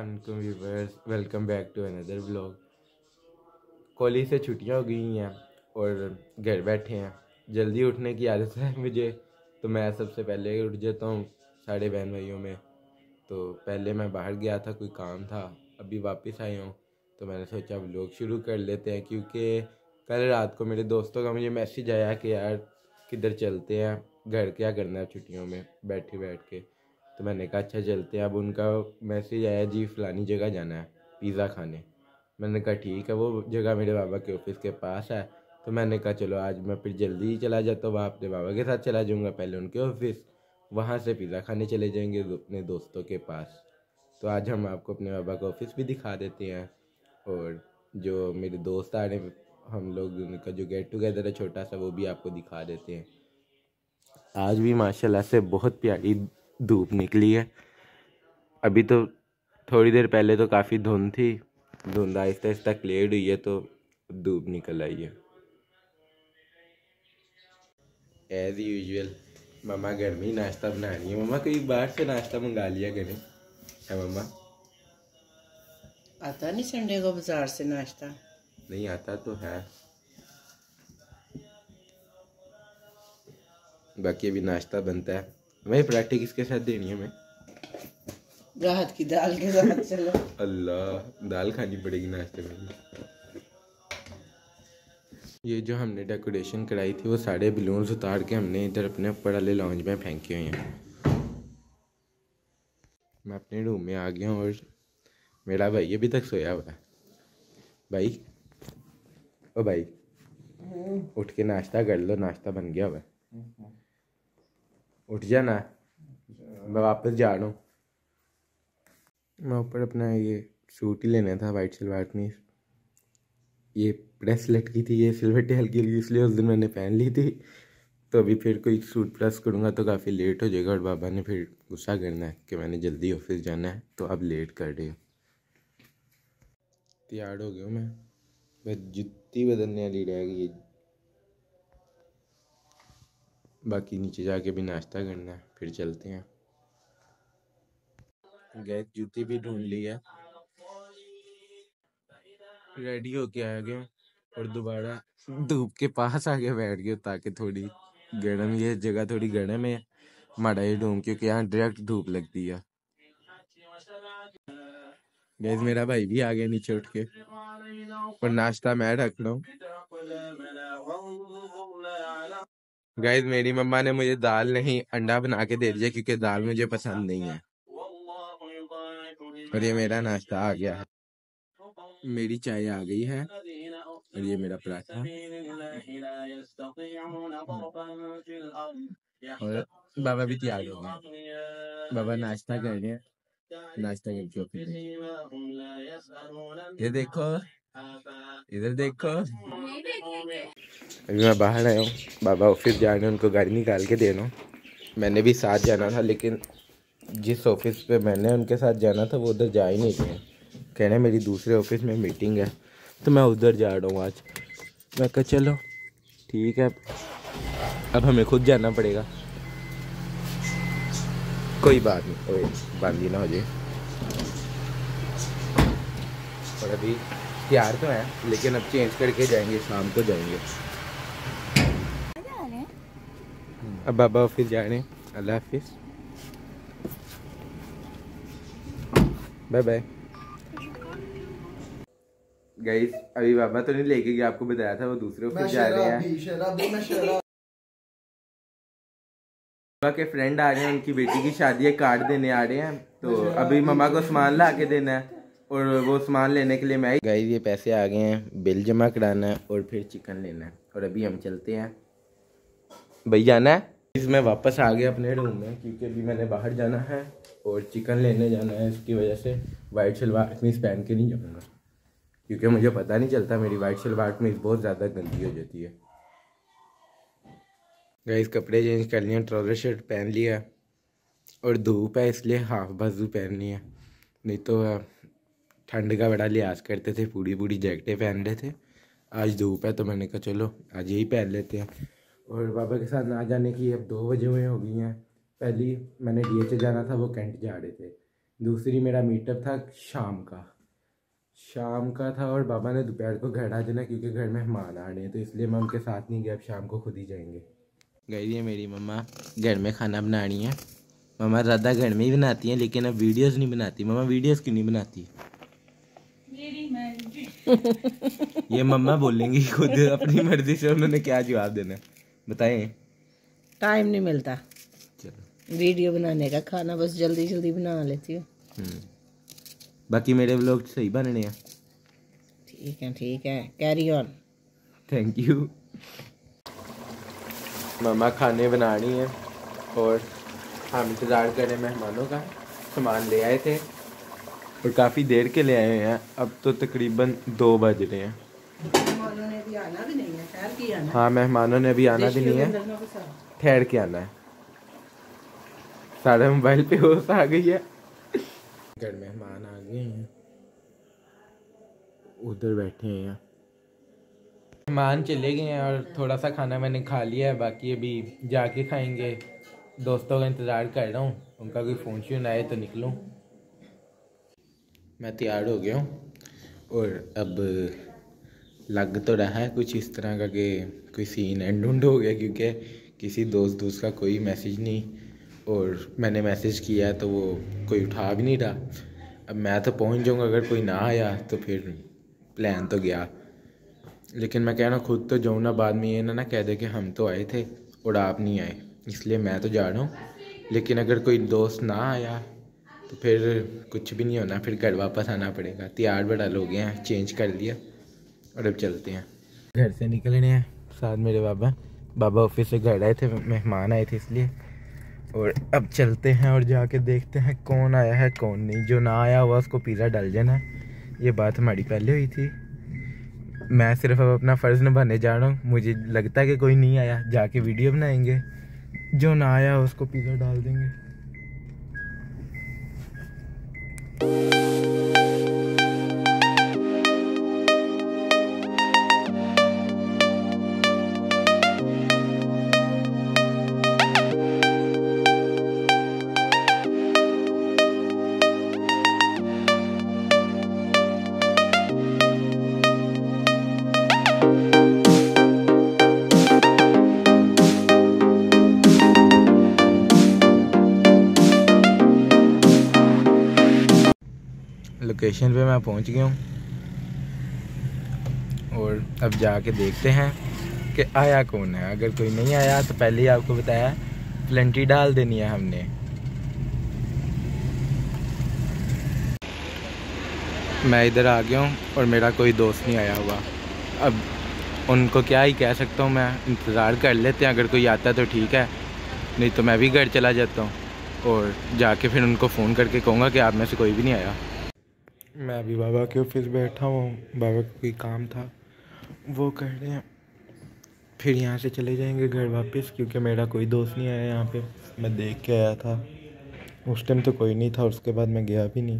अस्सलामुअलैकुम viewers, welcome back to another vlog. College से छुट्टियां हो गई हैं और घर बैठे हैं। जल्दी उठने की आदत है मुझे, तो मैं सबसे पहले उठ जाता हूँ साढ़े बहन भाइयों में। तो पहले मैं बाहर गया था, कोई काम था, अभी वापस आया हूँ। तो मैंने सोचा व्लॉग शुरू कर लेते हैं, क्योंकि कल रात को मेरे दोस्तों का मुझे मैसेज आया कि यार किधर चलते हैं, घर क्या करना है छुट्टियों में बैठ के। तो मैंने कहा अच्छा चलते हैं। अब उनका मैसेज आया जी फ़लानी जगह जाना है पिज़्ज़ा खाने। मैंने कहा ठीक है, वो जगह मेरे बाबा के ऑफिस के पास है। तो मैंने कहा चलो आज मैं फिर जल्दी ही चला जाता हूँ, वहाँ अपने बाबा के साथ चला जाऊँगा, पहले उनके ऑफिस, वहाँ से पिज़्ज़ा खाने चले जाएंगे अपने दोस्तों के पास। तो आज हम आपको अपने बाबा का ऑफिस भी दिखा देते हैं, और जो मेरे दोस्त आ रहे हैं, हम लोग उनका जो गेट टुगेदर है छोटा सा, वो भी आपको दिखा देते हैं। आज भी माशाल्लाह से बहुत प्यारी धूप निकली है। अभी तो थोड़ी देर पहले तो काफ़ी धुंध थी, धुंध आहिस्ता आहिस्ता क्लियर हुई है, तो धूप निकल आई है। एज यूजुअल मम्मा घर में ही नाश्ता बना रही है। मम्मा कई बाहर से नाश्ता मंगा लिया करें, है मम्मा? आता नहीं संडे को बाजार से नाश्ता? नहीं आता तो है। बाकी अभी नाश्ता बनता है। वही पराठे किसके साथ देनी है? मैं राहत की दाल के साथ चलो। अल्लाह, दाल खानी पड़ेगी नाश्ते में। ये जो हमने डेकोरेशन कराई थी, वो सारे बलून्स उतार के हमने इधर अपने ऊपर वाले लॉन्ज में फेंके हुए हैं। मैं अपने रूम में आ गया हूँ और मेरा भाई अभी तक सोया हुआ है। भाई, ओ भाई, उठ के नाश्ता कर लो, नाश्ता बन गया हुआ है। उठ जाना, मैं वापस जा रहा हूँ। मैं ऊपर अपना ये सूट ही लेना था, वाइट सलवार कमीज। ये प्रेस लटकी थी, ये सिलवटें हल्की हल्की, इसलिए उस दिन मैंने पहन ली थी। तो अभी फिर कोई सूट प्रेस करूँगा तो काफ़ी लेट हो जाएगा, और बाबा ने फिर गुस्सा करना है कि मैंने जल्दी ऑफिस जाना है, तो अब लेट कर रही हो। तैयार हो गया हूँ मैं, बस जुत्ती बदलने वाली रह गई है। बाकी नीचे जाके भी नाश्ता करना है, फिर चलते हैं। गए जूती भी ढूंढ ली है, रेडी होके आ गया, और दोबारा धूप के पास आके बैठ गया ताकि थोड़ी गर्म, ये जगह थोड़ी गर्म है माड़ा ही ढूंढ, क्योंकि यहाँ डायरेक्ट धूप लगती है। गैस मेरा भाई भी आ गया नीचे उठ के, और नाश्ता मैं रख रहा हूँ। गैस मेरी मम्मा ने मुझे दाल नहीं अंडा बना के दे दिया, क्योंकि दाल मुझे पसंद नहीं है। और ये मेरा नाश्ता आ गया है, मेरी चाय आ गई है, और ये मेरा पराठा, और बाबा भी तैयार हो गए। बाबा नाश्ता कर रहे हैं, नाश्ता करके फिर ये देखो, इधर देखो। अभी मैं बाहर आया हूँ, बाबा ऑफिस जा रहे हैं, उनको गाड़ी निकाल के दे रहा हूँ। मैंने भी साथ जाना था, लेकिन जिस ऑफिस पे मैंने उनके साथ जाना था वो उधर जा ही नहीं रहे। कहने मेरी दूसरे ऑफिस में मीटिंग है, तो मैं उधर जा रहा हूँ आज। मैं कहा चलो ठीक है, अब हमें खुद जाना पड़ेगा। कोई बात नहीं, ओए बांधी ना हो जाए। और अभी तैयार तो है, लेकिन अब चेंज करके जाएंगे, शाम को जाएंगे। अब बाबा ऑफिस जा रहे हैं। अल्लाह हाफिज, बाय बाय। गाइस अभी बाबा तो नहीं लेके गया, आपको बताया था वो दूसरे ऑफिस जा रहे हैं। मम्मा के फ्रेंड आ रहे हैं, उनकी बेटी की शादी है, कार्ड देने आ रहे हैं। तो अभी मम्मा को सामान ला के देना है, और वो सामान लेने के लिए मैं गाइस ये पैसे आ गए हैं, बिल जमा कराना है और फिर चिकन लेना है, और अभी हम चलते हैं। भाई जाना है। मैं वापस आ गया अपने रूम में, क्योंकि अभी मैंने बाहर जाना है और चिकन लेने जाना है। इसकी वजह से वाइट शलवार कमीज पहन के नहीं जाऊँगा, क्योंकि मुझे पता नहीं चलता, मेरी वाइट शलवार कमीज बहुत ज़्यादा गंदी हो जाती है। गाइस कपड़े चेंज कर लिए, ट्राउज़र शर्ट पहन लिया, और धूप है इसलिए हाफ बाजू पहननी है, नहीं तो ठंड का बड़ा लिहाज करते थे, पूरी पूरी जैकेटें पहन रहे थे। आज धूप है तो मैंने कहा चलो आज यही पहन लेते हैं। और बाबा के साथ ना जाने की अब 2 बजे हुए हो गई हैं। पहली मैंने डीएच जाना था, वो कैंट जा रहे थे, दूसरी मेरा मीटअप था शाम का था, और पापा ने दोपहर को घर आ जाना क्योंकि घर में मेहमान आ रहे हैं, तो इसलिए मैं उनके साथ नहीं गया। अब शाम को खुद ही जाएंगे। गई है मेरी मम्मा घर में खाना बनानी है। मम्मा ज़्यादा घर में ही बनाती हैं, लेकिन अब वीडियोस नहीं बनाती। मम्मा वीडियोस क्यों नहीं बनाती? मेरी मर्जी। ये मम्मा बोलेंगी खुद अपनी मर्जी से। उन्होंने क्या जवाब देना बताएं? टाइम नहीं मिलता चलो वीडियो बनाने का, खाना बस जल्दी जल्दी बना लेती हूँ। बाकी मेरे व्लॉग सही बनने हैं। ठीक है, कैरी ऑन। Thank you. मम्मा खाने बनानी है और हम इंतज़ार करें मेहमानों का। सामान ले आए थे और काफ़ी देर के ले आए हैं। अब तो तकरीबन 2 बज रहे हैं। मेहमानों ने अभी आना भी नहीं है, ठहर के आना। हाँ, मेहमानों ने अभी आना भी नहीं है, ठहर के आना है। सारे मोबाइल पे होश आ गई है। घर मेहमान आ गए हैं, उधर बैठे हैं। मेहमान चले गए हैं और थोड़ा सा खाना मैंने खा लिया है, बाकी अभी जाके खाएंगे। दोस्तों का इंतज़ार कर रहा हूँ, उनका कोई फ़ोन शोन आए तो निकलूँ। मैं तैयार हो गया हूँ और अब लग तो रहा है कुछ इस तरह का कि कोई सीन एंड हो गया, क्योंकि किसी दोस्त का कोई मैसेज नहीं, और मैंने मैसेज किया तो वो कोई उठा भी नहीं रहा। अब मैं तो पहुँच जाऊँगा, अगर कोई ना आया तो फिर प्लान तो गया। लेकिन मैं कहना खुद तो जाऊँ ना, बाद में ये ना कह दे कि हम तो आए थे और आप नहीं आए, इसलिए मैं तो जा रहा हूँ। लेकिन अगर कोई दोस्त ना आया तो फिर कुछ भी नहीं होना, फिर घर वापस आना पड़ेगा। तैयार बड़ा लोग हैं, चेंज कर लिया और अब चलते हैं। घर से निकलने हैं, साथ मेरे बाबा ऑफिस से घर आए थे, मेहमान आए थे इसलिए। और अब चलते हैं और जाके देखते हैं कौन आया है कौन नहीं। जो ना आया हुआ उसको पिज़्ज़ा डाल देना। ये बात हमारी पहले हुई थी। मैं सिर्फ अब अपना फ़र्ज़ निभाने जा रहा हूँ। मुझे लगता है कि कोई नहीं आया, जाके वीडियो बनाएंगे। जो ना आया उसको पिज़्ज़ा डाल देंगे। लोकेशन पे मैं पहुंच गया हूँ और अब जाके देखते हैं कि आया कौन है। अगर कोई नहीं आया तो पहले ही आपको बताया प्लेंटी डाल देनी है हमने। मैं इधर आ गया हूँ और मेरा कोई दोस्त नहीं आया हुआ। अब उनको क्या ही कह सकता हूँ मैं, इंतज़ार कर लेते हैं। अगर कोई आता है तो ठीक है, नहीं तो मैं भी घर चला जाता हूँ और जाके फिर उनको फ़ोन करके कहूँगा कि आप में से कोई भी नहीं आया। मैं अभी बाबा के ऑफिस बैठा हूँ, बाबा का कोई काम था वो कर रहे हैं, फिर यहाँ से चले जाएंगे घर वापस, क्योंकि मेरा कोई दोस्त नहीं आया यहाँ पे। मैं देख के आया था, उस टाइम तो कोई नहीं था, उसके बाद मैं गया भी नहीं।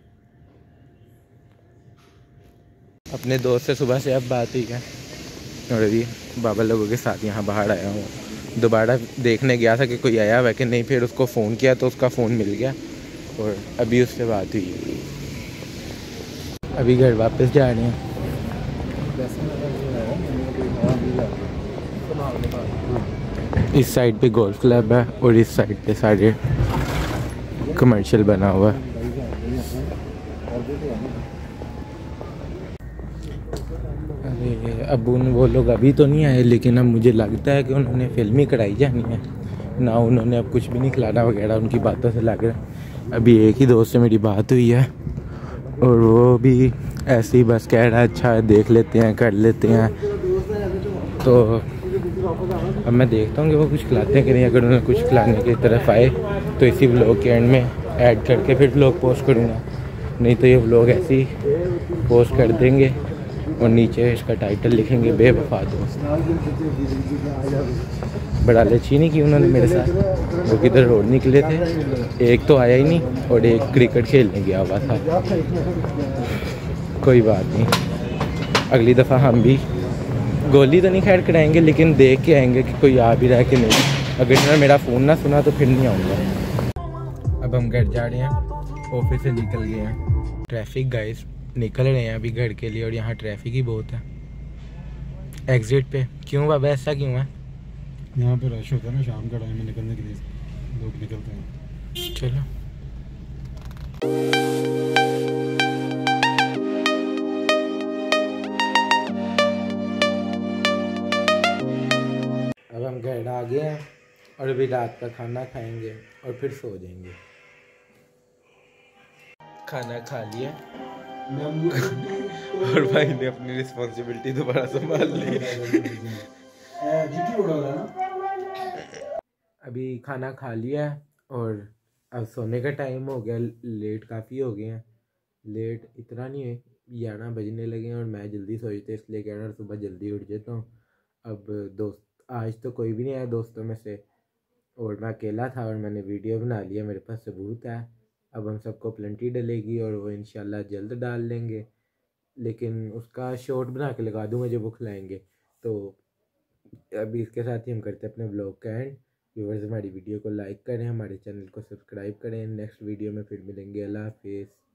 अपने दोस्त से सुबह से अब बात हुई है और अभी बाबा लोगों के साथ यहाँ बाहर आया हूँ। दोबारा देखने गया था कि कोई आया हुआ कि नहीं, फिर उसको फ़ोन किया तो उसका फ़ोन मिल गया और अभी उससे बात हुई। अभी घर वापस जा रहे हैं। इस साइड पे गोल्फ क्लब है और इस साइड पे सारे कमर्शियल बना हुआ है। अरे अबू वो लोग अभी तो नहीं आए, लेकिन अब मुझे लगता है कि उन्होंने फिल्म ही कराई जानी है ना। उन्होंने अब कुछ भी नहीं खिलाना वगैरह, उनकी बातों से लग रहा है। अभी एक ही दोस्त से मेरी बात हुई है और वो भी ऐसे ही बस कह रहा है अच्छा है, देख लेते हैं, कर लेते हैं। तो अब मैं देखता हूँ कि वो कुछ खिलाते हैं कि नहीं। अगर उन्हें कुछ खिलाने की तरफ आए तो इसी व्लॉग के एंड में ऐड करके फिर व्लॉग पोस्ट करूँगा, नहीं तो ये व्लॉग ऐसे ही पोस्ट कर देंगे और नीचे इसका टाइटल लिखेंगे बेवफा दोस्त। बड़ा लची नहीं की उन्होंने मेरे साथ। वो किधर रोड निकले थे, एक तो आया ही नहीं और एक क्रिकेट खेलने गया हुआ था। कोई बात नहीं, अगली दफ़ा हम भी गोली तो नहीं खैर कराएंगे, लेकिन देख के आएंगे कि कोई आ भी रहा है कि नहीं। अगर इन्होंने मेरा फ़ोन ना सुना तो फिर नहीं आऊँगा। अब हम घर जा रहे हैं ऑफिस से निकल गए हैं। ट्रैफिक गाइस, निकल रहे हैं अभी घर के लिए और यहाँ ट्रैफिक ही बहुत है एग्जिट पे। क्यों बाबा, ऐसा क्यों है? यहाँ पे रश होता है ना शाम का टाइम में, निकलने के लिए लोग निकलते हैं। चलो अब हम घर आ गए हैं और अभी रात का खाना खाएंगे और फिर सो जाएंगे। खाना खा लिया और भाई ने अपनी रिस्पॉन्सिबिलिटी दोबारा संभाल ली। अभी खाना खा लिया है और अब सोने का टाइम हो गया। लेट काफ़ी हो गए हैं, लेट इतना नहीं है, 11 बजने लगे हैं और मैं जल्दी सोचते इसलिए कह रहा हूँ सुबह जल्दी उठ जाता हूँ। अब दोस्त आज तो कोई भी नहीं आया दोस्तों में से और मैं अकेला था और मैंने वीडियो बना लिया, मेरे पास सबूत है। अब हम सबको प्लेंटी डलेगी और वो इंशाल्लाह जल्द डाल लेंगे, लेकिन उसका शॉर्ट बना के लगा दूँगा जब वो खिलाएँगे। तो अभी इसके साथ ही हम करते हैं अपने ब्लॉग का एंड। व्यूवर्स हमारी वीडियो को लाइक करें, हमारे चैनल को सब्सक्राइब करें। नेक्स्ट वीडियो में फिर मिलेंगे। अल्लाह हाफिज़।